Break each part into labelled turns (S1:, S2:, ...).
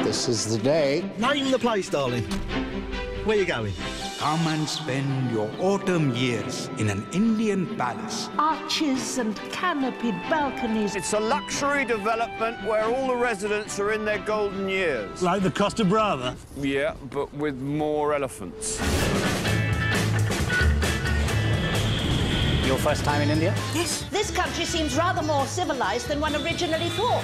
S1: This is the day.
S2: Name the place, darling. Where you going?
S3: Come and spend your autumn years in an Indian palace.
S4: Arches and canopied balconies.
S5: It's a luxury development where all the residents are in their golden years.
S2: Like the Costa Brava?
S5: Yeah, but with more elephants.
S1: Your first time in India?
S4: Yes. This country seems rather more civilized than one originally thought.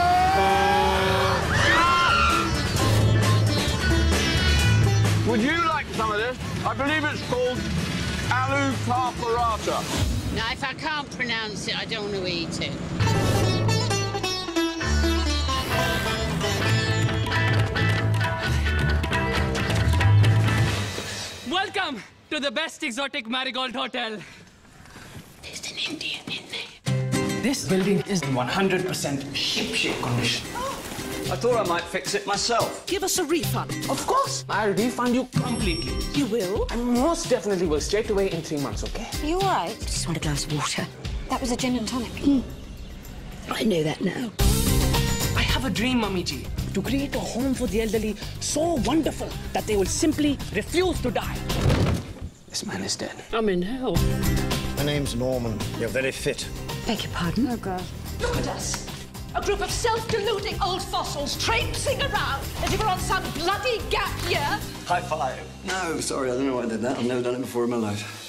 S5: Would you like some of this? I believe it's called aloo paratha.
S6: Now, if I can't pronounce it, I don't want to eat it.
S7: Welcome to the best exotic Marigold Hotel.
S6: There's an Indian in there.
S8: This building is in 100% ship-shape condition.
S5: I thought I might fix it myself.
S4: Give us a refund.
S8: Of course, I'll refund you completely.
S4: You will?
S8: I most definitely will, straight away in 3 months, okay?
S9: Are you all right? Just want a glass of water. That was a gin and tonic.
S4: I know that now.
S8: I have a dream, Mummy Ji, to create a home for the elderly so wonderful that they will simply refuse to die. This man is dead.
S7: I'm in hell.
S2: My name's Norman. You're very fit.
S9: Beg your pardon? Oh, God.
S4: Look at us. A group of self-deluding old fossils traipsing around as if we're on some bloody gap year.
S10: High five. No, sorry, I don't know why I did that. I've never done it before in my life.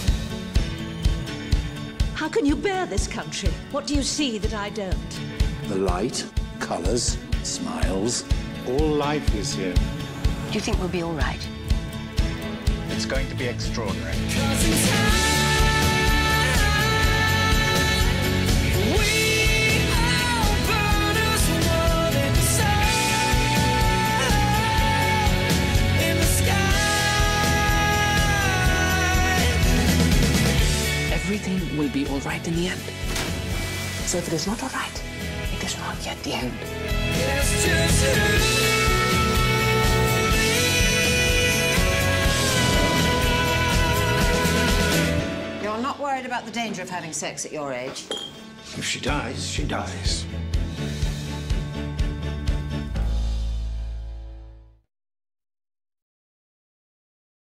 S4: How can you bear this country? What do you see that I don't?
S1: The light, colours, smiles. All life is here.
S9: Do you think we'll be all right?
S1: It's going to be extraordinary.
S8: Everything will be all right in the end. So if it is not all right, it is not yet the end.
S9: You're not worried about the danger of having sex at your age?
S3: If she dies, she dies.